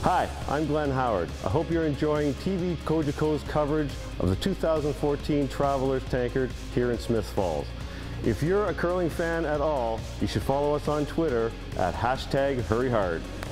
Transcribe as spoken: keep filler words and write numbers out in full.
Hi, I'm Glen Howard. I hope you're enjoying T V Cogeco's coverage of the two thousand fourteen Travelers Tankard here in Smiths Falls. If you're a curling fan at all, you should follow us on Twitter at hashtag Hurry Hard.